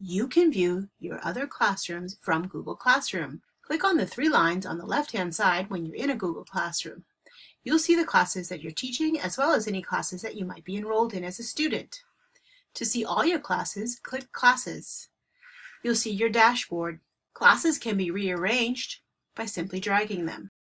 You can view your other classrooms from Google Classroom. Click on the three lines on the left-hand side when you're in a Google Classroom. You'll see the classes that you're teaching as well as any classes that you might be enrolled in as a student. To see all your classes, click Classes. You'll see your dashboard. Classes can be rearranged by simply dragging them.